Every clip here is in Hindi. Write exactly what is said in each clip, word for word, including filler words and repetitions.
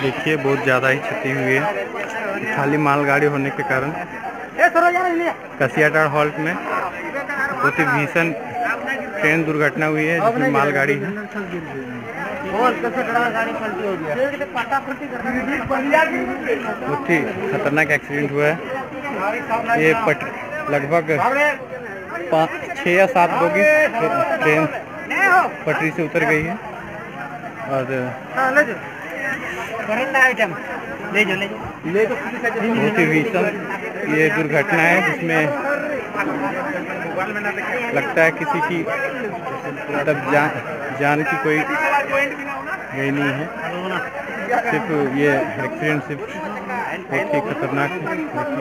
देखिए बहुत ज़्यादा ही क्षति हुई है खाली मालगाड़ी होने के कारण। कसियाटाड़ हॉल्ट में बहुत ही भीषण ट्रेन दुर्घटना हुई है जिसमें मालगाड़ी है। बहुत ही खतरनाक एक्सीडेंट हुआ है। ये पट लगभग पाँच छः या सात बोगी ट्रेन पटरी से उतर गई है और बहुत ही भीषण ये दुर्घटना है जिसमें लगता है किसी की मतलब जान जान की कोई यही नहीं है। सिर्फ ये एक्सीडेंट सिर्फ बहुत ही खतरनाक है।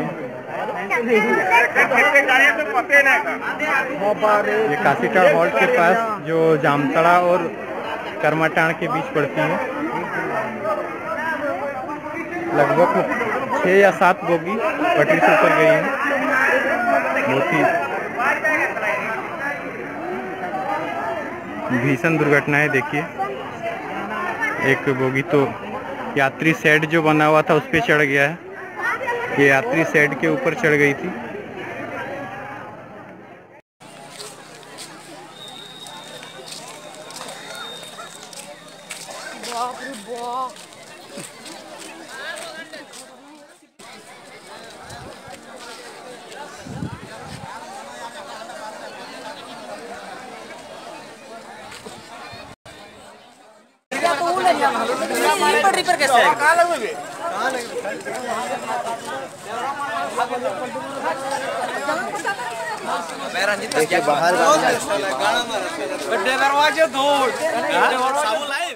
ये काशीटाड़ हॉल्ट के पास जो जामतड़ा और करमाटाड़ के बीच पड़ती है। लगभग छः या सात बोगी पटरी से उतर गई है। बहुत ही भीषण दुर्घटना है। देखिए एक बोगी तो यात्री शेड जो बना हुआ था उस पे चढ़ गया है। ये यात्री शेड के ऊपर चढ़ गई थी। बाप रे बाप। पटरी पर कैसे कहाँ लगोगे? देखिए बाहर बड़े दरवाजे दो लाइव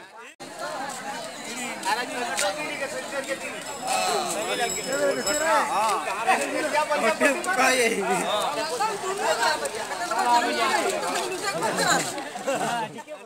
हाँ